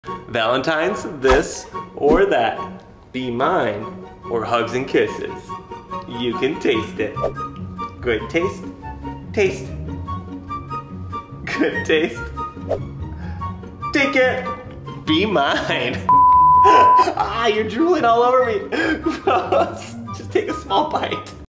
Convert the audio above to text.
Valentines, this or that. Be mine or hugs and kisses. You can taste it. Good taste. Taste. Good taste. Take it. Be mine. Ah, you're drooling all over me. Gross. Just take a small bite.